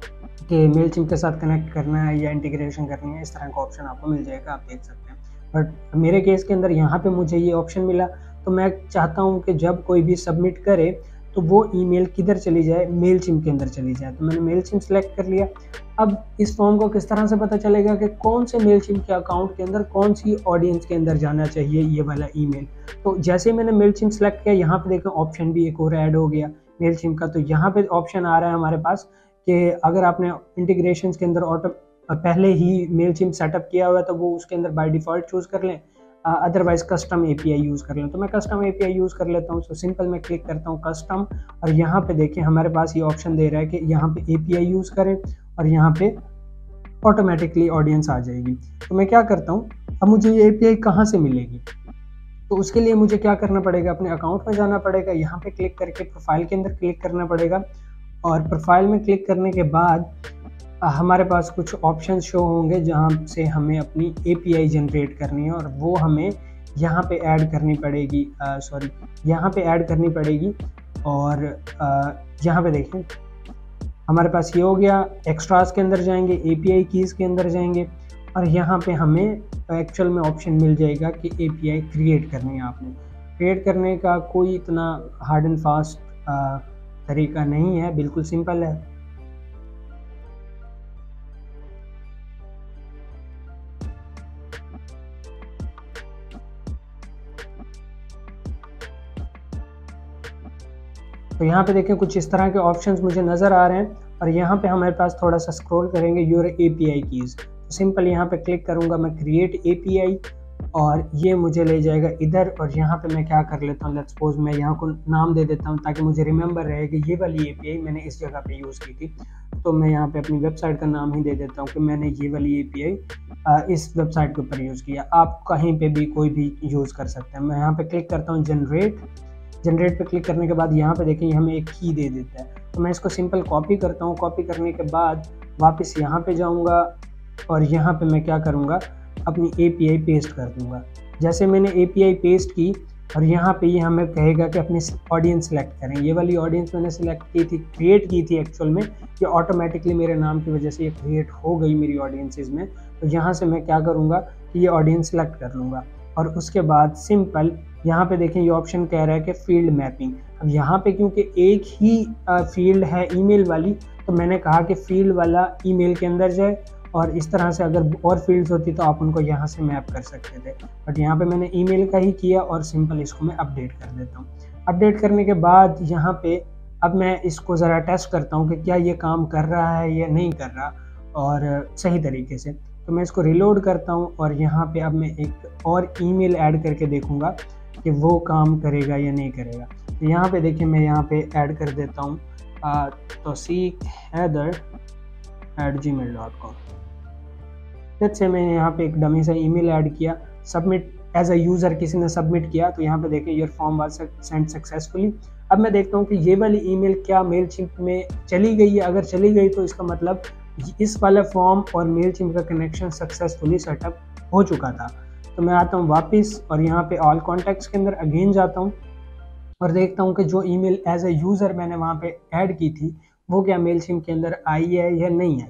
कि मेलचिम्प के साथ कनेक्ट करना है या इंटीग्रेशन करनी है, इस तरह का ऑप्शन आपको मिल जाएगा, आप देख सकते हैं। बट मेरे केस के अंदर यहाँ पे मुझे ये ऑप्शन मिला तो मैं चाहता हूँ कि जब कोई भी सबमिट करे तो वो ईमेल किधर चली जाए, मेलचिम्प के अंदर चली जाए। तो मैंने मेलचिम्प सेलेक्ट कर लिया। अब इस फॉर्म को किस तरह से पता चलेगा कि कौन से मेलचिम्प के अकाउंट के अंदर कौन सी ऑडियंस के अंदर जाना चाहिए ये वाला ईमेल। तो जैसे मैंने मेलचिम्प सेलेक्ट किया यहाँ पे देखें ऑप्शन भी एक और ऐड हो गया मेलचिम्प का। तो यहाँ पे ऑप्शन आ रहा है हमारे पास कि अगर आपने इंटीग्रेशन के अंदर पहले ही मेलचिम्प सेटअप किया हुआ है तो वो उसके अंदर बाय डिफ़ॉल्ट चूज़ कर लें, अदरवाइज कस्टम एपीआई यूज़ कर लें। तो मैं कस्टम एपीआई यूज़ कर लेता हूँ। तो सिंपल मैं क्लिक करता हूँ कस्टम और यहाँ पे देखिए हमारे पास ये ऑप्शन दे रहा है कि यहाँ पे एपीआई यूज़ करें और यहाँ पे ऑटोमेटिकली ऑडियंस आ जाएगी। तो मैं क्या करता हूँ, अब मुझे ये एपीआई कहाँ से मिलेगी, तो उसके लिए मुझे क्या करना पड़ेगा, अपने अकाउंट में जाना पड़ेगा, यहाँ पे क्लिक करके प्रोफाइल के अंदर क्लिक करना पड़ेगा और प्रोफाइल में क्लिक करने के बाद हमारे पास कुछ ऑप्शन शो होंगे जहाँ से हमें अपनी API जनरेट करनी है और वो हमें यहाँ पे ऐड करनी पड़ेगी, यहाँ पे ऐड करनी पड़ेगी। और यहाँ पे देखें हमारे पास ये हो गया। एक्स्ट्रास के अंदर जाएंगे, API कीज़ के अंदर जाएंगे और यहाँ पे हमें एक्चुअल में ऑप्शन मिल जाएगा कि API क्रिएट करनी है। आपने क्रिएट करने का कोई इतना हार्ड एंड फास्ट तरीका नहीं है, बिल्कुल सिंपल है। तो यहाँ पे देखें कुछ इस तरह के ऑप्शंस मुझे नज़र आ रहे हैं और यहाँ पे हमारे पास थोड़ा सा स्क्रॉल करेंगे योर API कीज़। तो सिंपल यहाँ पे क्लिक करूँगा मैं क्रिएट API और ये मुझे ले जाएगा इधर। और यहाँ पे मैं क्या कर लेता हूँ, लेट्स सपोज मैं यहाँ को नाम दे देता हूँ ताकि मुझे रिमेंबर रहे कि ये वाली API मैंने इस जगह पे यूज़ की थी। तो मैं यहाँ पे अपनी वेबसाइट का नाम ही दे देता हूँ कि मैंने ये वाली API इस वेबसाइट के ऊपर यूज़ किया। आप कहीं पे भी कोई भी यूज़ कर सकते हैं। मैं यहाँ पे क्लिक करता हूँ जनरेट पे क्लिक करने के बाद यहाँ पे देखें हमें एक की दे देता है। तो मैं इसको सिंपल कॉपी करता हूँ। कॉपी करने के बाद वापस यहाँ पे जाऊँगा और यहाँ पे मैं क्या करूँगा, अपनी API पेस्ट कर दूँगा। जैसे मैंने API पेस्ट की और यहाँ पे ये हमें कहेगा कि अपनी ऑडियंस सेलेक्ट करें। ये वाली ऑडियंस मैंने सेलेक्ट की थी, क्रिएट की थी एक्चुअल में। ये ऑटोमेटिकली मेरे नाम की वजह से ये क्रिएट हो गई मेरी ऑडियंसेस में। तो यहाँ से मैं क्या करूँगा कि ये ऑडियंस सेलेक्ट कर लूँगा और उसके बाद सिंपल यहाँ पे देखें ये ऑप्शन कह रहा है कि फील्ड मैपिंग। अब यहाँ पे क्योंकि एक ही फील्ड है ईमेल वाली, तो मैंने कहा कि फील्ड वाला ईमेल के अंदर जाए और इस तरह से अगर और फील्ड्स होती तो आप उनको यहाँ से मैप कर सकते थे। बट यहाँ पे मैंने ईमेल का ही किया और सिंपल इसको मैं अपडेट कर देता हूँ। अपडेट करने के बाद यहाँ पे अब मैं इसको ज़रा टेस्ट करता हूँ कि क्या ये काम कर रहा है या नहीं कर रहा और सही तरीके से। तो मैं इसको रिलोड करता हूँ और यहाँ पे अब मैं एक और ईमेल ऐड करके देखूँगा कि वो काम करेगा या नहीं करेगा। तो यहाँ पे देखिए मैं यहाँ पे ऐड कर देता हूँ tauseekhaider@gmail.com। जैसे मैंने यहाँ पे एक डमी सा ईमेल ऐड किया, सबमिट एज अ यूज़र किसी ने सबमिट किया। तो यहाँ पे देखें your form was send successfully. अब मैं देखता हूँ कि ये वाली ईमेल क्या मेलचिम्प में चली गई है। अगर चली गई तो इसका मतलब इस वाला फॉर्म और मेलचिम्प का कनेक्शन सक्सेसफुली सेटअप हो चुका था। तो मैं आता हूँ वापस और यहाँ पे ऑल कॉन्टैक्ट्स के अंदर अगेन जाता हूँ और देखता हूँ कि जो ईमेल एज ए यूज़र मैंने वहाँ पे ऐड की थी वो क्या मेलचिम्प के अंदर आई है या नहीं आई।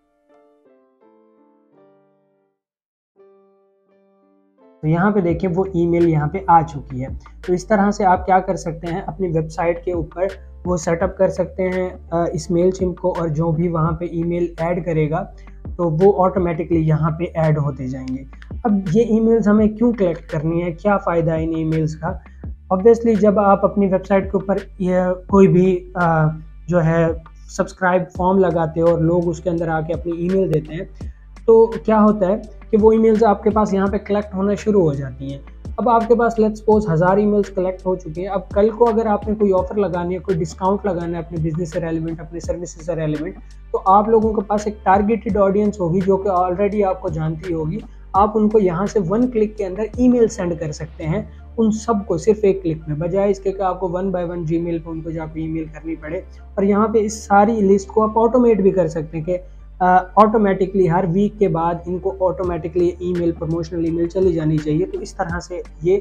तो यहाँ पे देखिए वो ईमेल यहाँ पे आ चुकी है। तो इस तरह से आप क्या कर सकते हैं, अपनी वेबसाइट के ऊपर वो सेटअप कर सकते हैं इस मेलचिम्प को और जो भी वहाँ पे ईमेल ऐड करेगा तो वो ऑटोमेटिकली यहाँ पे ऐड होते जाएंगे। अब ये ईमेल्स हमें क्यों कलेक्ट करनी है, क्या फ़ायदा है इन ईमेल्स का। ऑब्वियसली जब आप अपनी वेबसाइट के ऊपर कोई भी जो है सब्सक्राइब फॉर्म लगाते हो और लोग उसके अंदर आके अपनी ईमेल देते हैं तो क्या होता है कि वो ईमेल्स आपके पास यहाँ पे कलेक्ट होना शुरू हो जाती हैं। अब आपके पास लेट्स सपोज 1000 ईमेल्स कलेक्ट हो चुके हैं। अब कल को अगर आपने कोई ऑफर लगानी है, कोई डिस्काउंट लगाना है अपने बिजनेस से रेलिवेंट, अपने सर्विसेज से रेलिवेंट, तो आप लोगों के पास एक टारगेटेड ऑडियंस होगी जो कि ऑलरेडी आपको जानती होगी। आप उनको यहाँ से 1 क्लिक के अंदर ईमेल सेंड कर सकते हैं उन सबको सिर्फ 1 क्लिक में, बजाय इसके कि आपको 1 बाय 1 जीमेल पे उनको जाकर ईमेल करनी पड़े। और यहाँ पे इस सारी लिस्ट को आप ऑटोमेट भी कर सकते हैं कि ऑटोमेटिकली हर वीक के बाद इनको ऑटोमेटिकली ईमेल, प्रमोशनल ईमेल चली जानी चाहिए। तो इस तरह से ये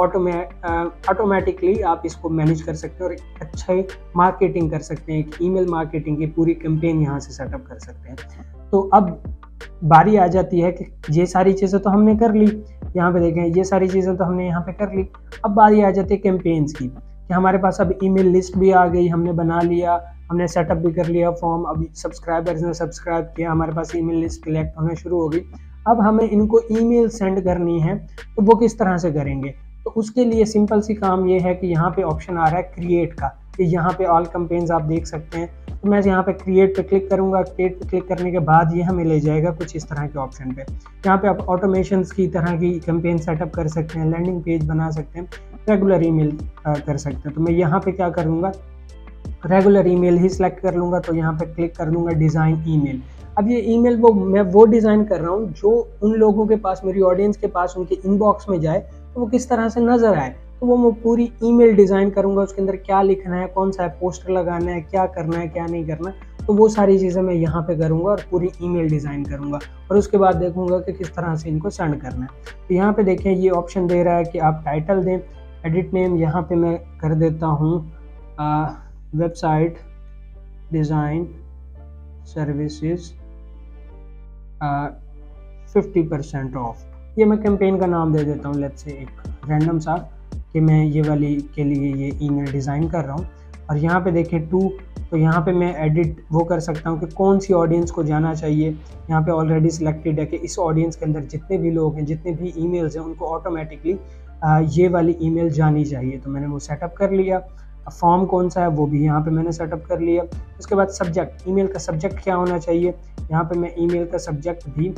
ऑटोमेटिकली आप इसको मैनेज कर सकते हैं और एक अच्छे मार्केटिंग कर सकते हैं, एक ईमेल मार्केटिंग की पूरी कैंपेन यहाँ से सेटअप कर सकते हैं। तो अब बारी आ जाती है कि ये सारी चीज़ें तो हमने कर ली, यहाँ पे देखें ये सारी चीज़ें तो हमने यहाँ पे कर ली। अब बारी आ जाती है कैंपेन्स की कि हमारे पास अब ईमेल लिस्ट भी आ गई, हमने बना लिया, हमने सेटअप भी कर लिया फॉर्म, अभी सब्सक्राइबर्स ने सब्सक्राइब किया, हमारे पास ईमेल लिस्ट कलेक्ट होना शुरू हो गई। अब हमें इनको ईमेल सेंड करनी है तो वो किस तरह से करेंगे। तो उसके लिए सिंपल सी काम ये है कि यहाँ पे ऑप्शन आ रहा है क्रिएट का, कि यहाँ पे ऑल कैंपेन्स आप देख सकते हैं। तो मैं यहाँ पे क्रिएट पे क्लिक करूँगा। क्रिएट पे क्लिक करने के बाद ये हमें ले जाएगा कुछ इस तरह के ऑप्शन पे। यहाँ पे आप ऑटोमेशंस की तरह की कैंपेन सेटअप कर सकते हैं, लैंडिंग पेज बना सकते हैं, रेगुलर ईमेल कर सकते हैं। तो मैं यहाँ पे क्या करूँगा, रेगुलर ईमेल ही सिलेक्ट कर लूँगा। तो यहाँ पे क्लिक कर दूँगा डिज़ाइन ईमेल। अब ये ईमेल मैं वो डिज़ाइन कर रहा हूँ जो उन लोगों के पास, मेरी ऑडियंस के पास, उनके इनबॉक्स में जाए तो वो किस तरह से नज़र आए। तो वो मैं पूरी ईमेल डिज़ाइन करूँगा, उसके अंदर क्या लिखना है, कौन सा पोस्टर लगाना है, क्या करना है, क्या नहीं करना, तो वो सारी चीज़ें मैं यहाँ पे करूँगा और पूरी ईमेल डिज़ाइन करूँगा और उसके बाद देखूँगा कि किस तरह से इनको सेंड करना है। तो यहाँ पे देखें ये ऑप्शन दे रहा है कि आप टाइटल दें, एडिट नेम यहाँ पे मैं कर देता हूँ वेबसाइट डिज़ाइन सर्विसेज 50% ऑफ। ये मैं कैंपेन का नाम दे देता हूँ, लेट्स से एक रैंडम सा कि मैं ये वाली के लिए ये ईमेल डिज़ाइन कर रहा हूँ। और यहाँ पे देखें टू, तो यहाँ पे मैं एडिट वो कर सकता हूँ कि कौन सी ऑडियंस को जाना चाहिए। यहाँ पे ऑलरेडी सिलेक्टेड है कि इस ऑडियंस के अंदर जितने भी लोग हैं, जितने भी ईमेल्स हैं, उनको ऑटोमेटिकली ये वाली ईमेल जानी चाहिए। तो मैंने वो सेटअप कर लिया। फॉर्म कौन सा है वो भी यहाँ पे मैंने सेटअप कर लिया। उसके बाद सब्जेक्ट, ईमेल का सब्जेक्ट क्या होना चाहिए, यहाँ पे मैं ईमेल का सब्जेक्ट भी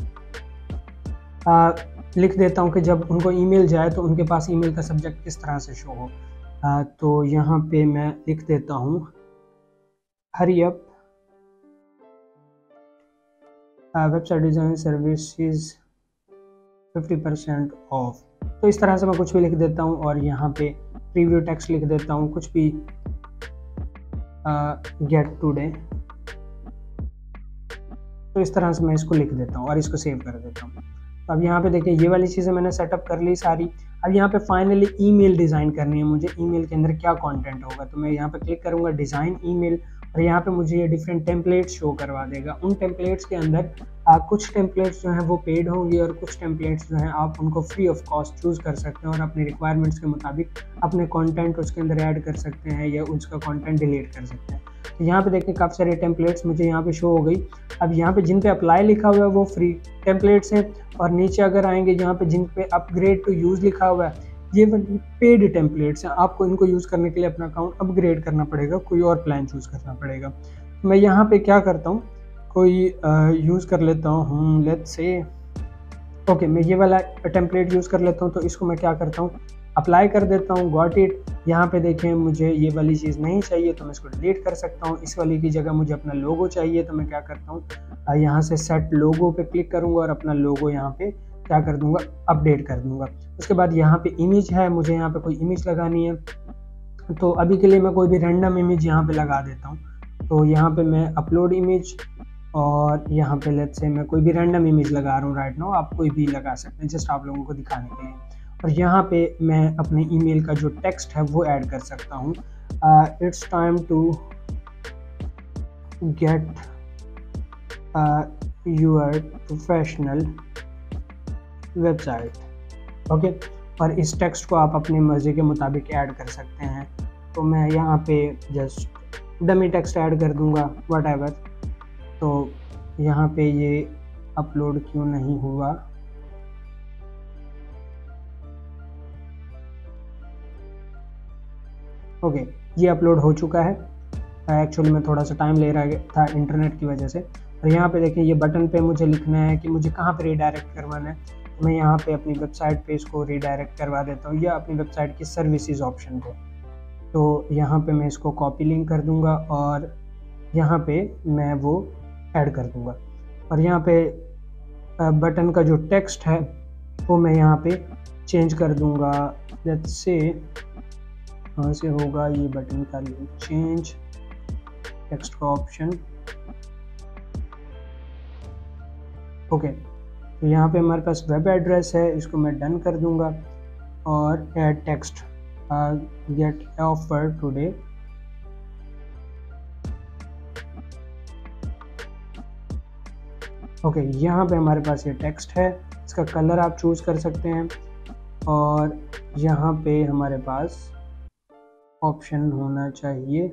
लिख देता हूँ कि जब उनको ईमेल जाए तो उनके पास ईमेल का सब्जेक्ट किस तरह से शो हो। तो यहाँ पे मैं लिख देता हूँ hurry up website design services 50% off. तो इस तरह से मैं कुछ भी लिख देता हूँ और यहाँ पे प्रीव्यू टेक्स्ट लिख देता हूँ, कुछ भी गेट टुडे। तो इस तरह से मैं इसको लिख देता हूँ और इसको सेव कर देता हूँ। तो अब यहाँ पे देखिए ये वाली चीज़ें मैंने सेटअप कर ली सारी। अब यहाँ पे फाइनली ईमेल डिज़ाइन करनी है मुझे, ईमेल के अंदर क्या कंटेंट होगा। तो मैं यहाँ पे क्लिक करूँगा डिज़ाइन ईमेल और यहाँ पे मुझे ये डिफरेंट टेम्पलेट्स शो करवा देगा। उन टेम्पलेट्स के अंदर कुछ टेम्पलेट्स जो हैं वो पेड होंगी और कुछ टेम्पलेट्स जो हैं आप उनको फ्री ऑफ कॉस्ट चूज़ कर सकते हैं और अपनी रिक्वायरमेंट्स के मुताबिक अपने कंटेंट उसके अंदर ऐड कर सकते हैं या उसका कंटेंट डिलीट कर सकते हैं। तो यहाँ पे देखिए काफ़ी सारे टेम्पलेट्स मुझे यहाँ पे शो हो गई। अब यहाँ पे जिन पे अप्लाई लिखा हुआ है वो फ्री टेम्पलेट्स हैं और नीचे अगर आएंगे यहाँ पे जिन पे अपग्रेड टू यूज़ लिखा हुआ है ये वाली पेड टेम्पलेट्स हैं। आपको इनको यूज़ करने के लिए अपना अकाउंट अपग्रेड करना पड़ेगा, कोई और प्लान चूज़ करना पड़ेगा। तो मैं यहाँ पे क्या करता हूँ, कोई यूज़ कर लेता हूँ, लेट्स से ओके मैं ये वाला टेम्पलेट यूज़ कर लेता हूँ। तो इसको मैं क्या करता हूँ, अप्लाई कर देता हूँ, गॉट इट। यहाँ पे देखें मुझे ये वाली चीज़ नहीं चाहिए तो मैं इसको डिलीट कर सकता हूँ। इस वाली की जगह मुझे अपना लोगो चाहिए तो मैं क्या करता हूँ, यहाँ से सेट लोगो पे क्लिक करूँगा और अपना लोगो यहाँ पे क्या कर दूँगा, अपडेट कर दूँगा। उसके बाद यहाँ पे इमेज है, मुझे यहाँ पे कोई इमेज लगानी है। तो अभी के लिए मैं कोई भी रैंडम इमेज यहाँ पे लगा देता हूँ। तो यहाँ पे मैं अपलोड इमेज और यहाँ पे लेट्स से मैं कोई भी रैंडम इमेज लगा रहा हूँ राइट नाउ, आप कोई भी लगा सकते हैं जस्ट आप लोगों को दिखाने के लिए। और यहाँ पे मैं अपने ईमेल का जो टेक्स्ट है वो ऐड कर सकता हूँ, it's time to get your professional website. Okay, और इस टेक्स्ट को आप अपनी मर्ज़ी के मुताबिक ऐड कर सकते हैं। तो मैं यहाँ पे जस्ट डमी टेक्स्ट ऐड कर दूँगा व्हाटएवर। तो यहाँ पे ये अपलोड क्यों नहीं हुआ, ओके ये अपलोड हो चुका है। एक्चुअली में थोड़ा सा टाइम ले रहा था इंटरनेट की वजह से। और यहाँ पे देखें ये बटन पे मुझे लिखना है कि मुझे कहाँ पे रीडायरेक्ट करवाना है। तो मैं यहाँ पे अपनी वेबसाइट पे इसको रीडायरेक्ट करवा देता हूँ या अपनी वेबसाइट की सर्विसेज ऑप्शन पे। तो यहाँ पे मैं इसको कॉपी लिंक कर दूँगा और यहाँ पे मैं वो ऐड कर दूँगा। और यहाँ पे बटन का जो टेक्स्ट है वो मैं यहाँ पे चेंज कर दूँगा। लेट्स से कहाँ से होगा ये बटन का चेंज टेक्स्ट का ऑप्शन। ओके, तो यहाँ पे हमारे पास वेब एड्रेस है, इसको मैं डन कर दूँगा और add text get offer today. Okay, यहाँ पे हमारे पास ये टेक्स्ट है, इसका कलर आप चूज़ कर सकते हैं और यहाँ पे हमारे पास ऑप्शन होना चाहिए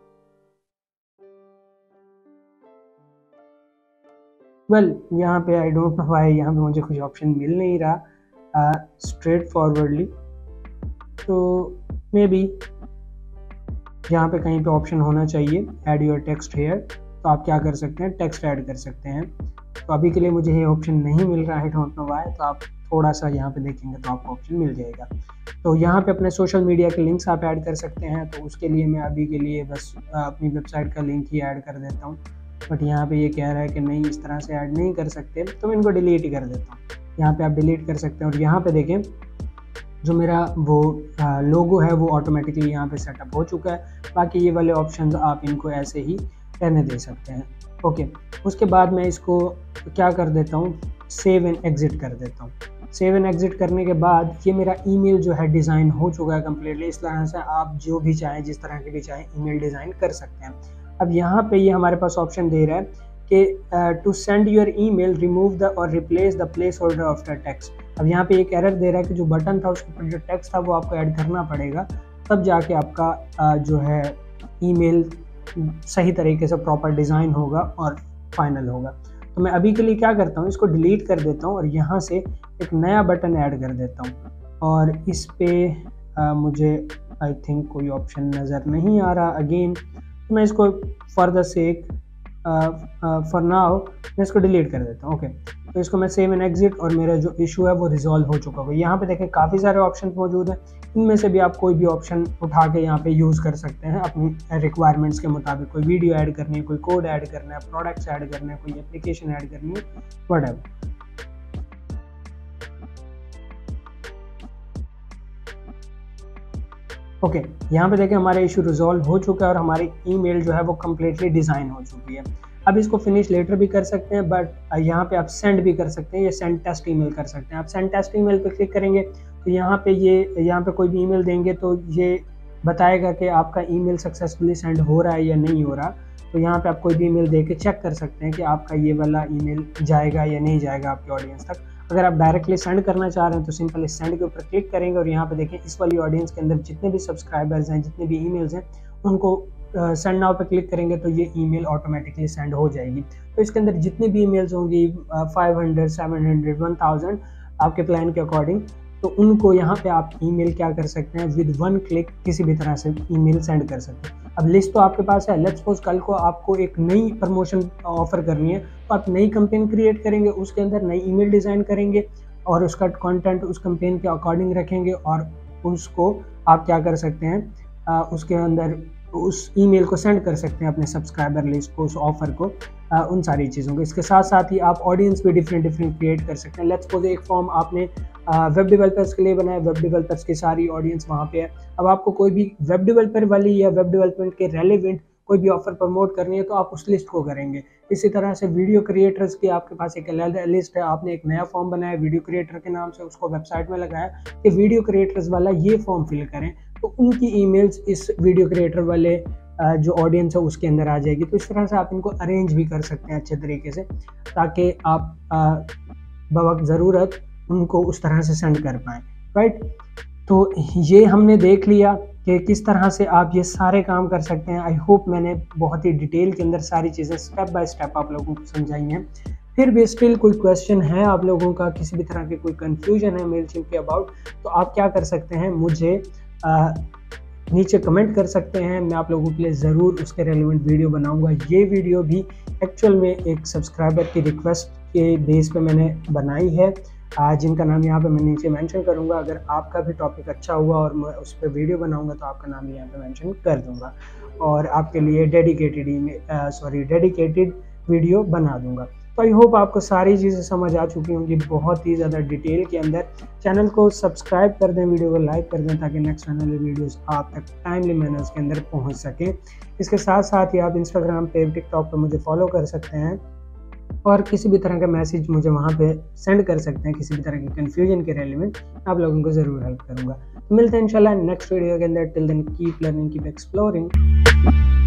यहाँ पे आई डोंट नो व्हाई यहाँ पे मुझे कुछ ऑप्शन मिल नहीं रहा स्ट्रेट फॉरवर्डली। तो मे बी यहाँ पे कहीं पे ऑप्शन होना चाहिए ऐड योर टेक्स्ट हेयर। तो आप क्या कर सकते हैं, टेक्स्ट ऐड कर सकते हैं। तो अभी के लिए मुझे ये ऑप्शन नहीं मिल रहा है, डोंट नो व्हाई। तो आप थोड़ा सा यहाँ पे देखेंगे तो आपको ऑप्शन मिल जाएगा। तो यहाँ पे अपने सोशल मीडिया के लिंक्स आप ऐड कर सकते हैं। तो उसके लिए मैं अभी के लिए बस अपनी वेबसाइट का लिंक ही ऐड कर देता हूँ। बट यहाँ पे ये कह रहा है कि नहीं इस तरह से ऐड नहीं कर सकते, तो मैं इनको डिलीट ही कर देता हूँ। यहाँ पे आप डिलीट कर सकते हैं। और यहाँ पे देखें जो मेरा वो लोगो है वो ऑटोमेटिकली यहाँ पे सेटअप हो चुका है। बाकी ये वाले ऑप्शंस आप इनको ऐसे ही रहने दे सकते हैं। ओके, उसके बाद मैं इसको क्या कर देता हूँ, सेव एंड एग्ज़िट कर देता हूँ। सेव एंड एग्ज़िट करने के बाद ये मेरा ईमेल जो है डिज़ाइन हो चुका है कम्प्लीटली। इस तरह से आप जो भी चाहें, जिस तरह की भी चाहें ईमेल डिज़ाइन कर सकते हैं। अब यहाँ पे ये हमारे पास ऑप्शन दे रहा है कि to send your email remove the और replace the placeholder of the text. अब यहाँ पे एक एरर दे रहा है कि जो बटन था उसके ऊपर जो टेक्स्ट था वो आपको ऐड करना पड़ेगा, तब जाके आपका जो है ईमेल सही तरीके से प्रॉपर डिज़ाइन होगा और फाइनल होगा। तो मैं अभी के लिए क्या करता हूँ, इसको डिलीट कर देता हूँ और यहाँ से एक नया बटन ऐड कर देता हूँ। और इस पे मुझे आई थिंक कोई ऑप्शन नज़र नहीं आ रहा अगेन, तो मैं इसको for the sake for now मैं इसको डिलीट कर देता हूँ। ओके, तो इसको मैं सेव एंड एग्जिट और मेरा जो इशू है वो रिजॉल्व हो चुका होगा। यहाँ पे देखें काफ़ी सारे ऑप्शन मौजूद हैं, इनमें से भी आप कोई भी ऑप्शन उठा के यहाँ पे यूज़ कर सकते हैं अपनी रिक्वायरमेंट्स के मुताबिक। कोई वीडियो ऐड करनी है, कोई कोड ऐड करना है, प्रोडक्ट्स ऐड करना है, कोई एप्लीकेशन ऐड करनी है, व्हाटएवर। ओके, यहाँ पे देखें हमारा इशू रिजॉल्व हो चुका है और हमारी ईमेल जो है वो कम्प्लीटली डिज़ाइन हो चुकी है। अब इसको फिनिश लेटर भी कर सकते हैं, बट यहाँ पे आप सेंड भी कर सकते हैं, ये सेंड टेस्ट ईमेल कर सकते हैं। आप सेंड टेस्ट ईमेल पे क्लिक करेंगे तो यहाँ पे कोई भी ईमेल देंगे तो ये बताएगा कि आपका ईमेल सक्सेसफुली सेंड हो रहा है या नहीं हो रहा। तो यहाँ पे आप कोई भी ईमेल दे के चेक कर सकते हैं कि आपका ये वाला ईमेल जाएगा या नहीं जाएगा आपकी ऑडियंस तक। अगर आप डायरेक्टली सेंड करना चाह रहे हैं तो सिंपल इस सेंड के ऊपर क्लिक करेंगे और यहाँ पे देखें इस वाली ऑडियंस के अंदर जितने भी सब्सक्राइबर्स हैं, जितने भी ईमेल्स हैं, उनको सेंड नाउ पे क्लिक करेंगे तो ये ईमेल ऑटोमेटिकली सेंड हो जाएगी। तो इसके अंदर जितनी भी ईमेल्स होंगी 500, 700, 1000 आपके प्लान के अकॉर्डिंग, तो उनको यहाँ पे आप ईमेल क्या कर सकते हैं, विद वन क्लिक किसी भी तरह से ईमेल सेंड कर सकते हैं। अब लिस्ट तो आपके पास है, लेट्स सपोज कल को आपको एक नई प्रमोशन ऑफर करनी है तो आप नई कैंपेन क्रिएट करेंगे, उसके अंदर नई ईमेल डिज़ाइन करेंगे और उसका कंटेंट उस कैंपेन के अकॉर्डिंग रखेंगे और उसको आप क्या कर सकते हैं, उसके अंदर उस ईमेल को सेंड कर सकते हैं अपने सब्सक्राइबर लिस्ट को, उस ऑफर को, उन सारी चीज़ों को। इसके साथ साथ ही आप ऑडियंस भी डिफरेंट क्रिएट कर सकते हैं। लेट्स सपोज एक फॉर्म आपने वेब डेवलपर्स के लिए बनाया, वेब डेवलपर्स की सारी ऑडियंस वहाँ पे है। अब आपको कोई भी वेब डेवलपर वाली या वेब डेवलपमेंट के रेलेवेंट कोई भी ऑफर प्रमोट करनी है तो आप उस लिस्ट को करेंगे। इसी तरह से वीडियो क्रिएटर्स की आपके पास एक लिस्ट है, आपने एक नया फॉर्म बनाया वीडियो क्रिएटर के नाम से, उसको वेबसाइट में लगाया कि वीडियो क्रिएटर्स वाला ये फॉर्म फिल करें, तो उनकी ईमेल्स इस वीडियो क्रिएटर वाले जो ऑडियंस है उसके अंदर आ जाएगी। तो इस तरह से आप इनको अरेंज भी कर सकते हैं अच्छे तरीके से, ताकि आप बवक्त ज़रूरत उनको उस तरह से सेंड कर पाएँ, राइट। तो ये हमने देख लिया कि किस तरह से आप ये सारे काम कर सकते हैं। आई होप मैंने बहुत ही डिटेल के अंदर सारी चीज़ें स्टेप बाय स्टेप आप लोगों को समझाई हैं। फिर भी स्टिल कोई क्वेश्चन है आप लोगों का, किसी भी तरह की कोई कन्फ्यूजन है मेलचिम्प के अबाउट, तो आप क्या कर सकते हैं, मुझे नीचे कमेंट कर सकते हैं। मैं आप लोगों के लिए ज़रूर उसके रेलिवेंट वीडियो बनाऊंगा। ये वीडियो भी एक्चुअल में एक सब्सक्राइबर की रिक्वेस्ट के बेस पे मैंने बनाई है, जिनका नाम यहाँ पे मैं नीचे मेंशन करूँगा। अगर आपका भी टॉपिक अच्छा हुआ और मैं उस पर वीडियो बनाऊँगा तो आपका नाम यहाँ पे मेंशन कर दूँगा और आपके लिए डेडिकेटेड वीडियो बना दूँगा। तो आई होप आपको सारी चीज़ें समझ आ चुकी होंगी बहुत ही ज़्यादा डिटेल के अंदर। चैनल को सब्सक्राइब कर दें, वीडियो को लाइक कर दें, ताकि नेक्स्ट आने वाली वीडियोस आप तक टाइमली मैनर्स के अंदर पहुंच सकें। इसके साथ साथ ही आप इंस्टाग्राम पे, टिकटॉक पे मुझे फॉलो कर सकते हैं और किसी भी तरह का मैसेज मुझे वहाँ पे सेंड कर सकते हैं, किसी भी तरह की कन्फ्यूजन के रेलिवेंट आप लोगों को ज़रूर हेल्प करूँगा। तो मिलते हैं इंशाल्लाह नेक्स्ट वीडियो के अंदर। Till then keep learning, keep exploring.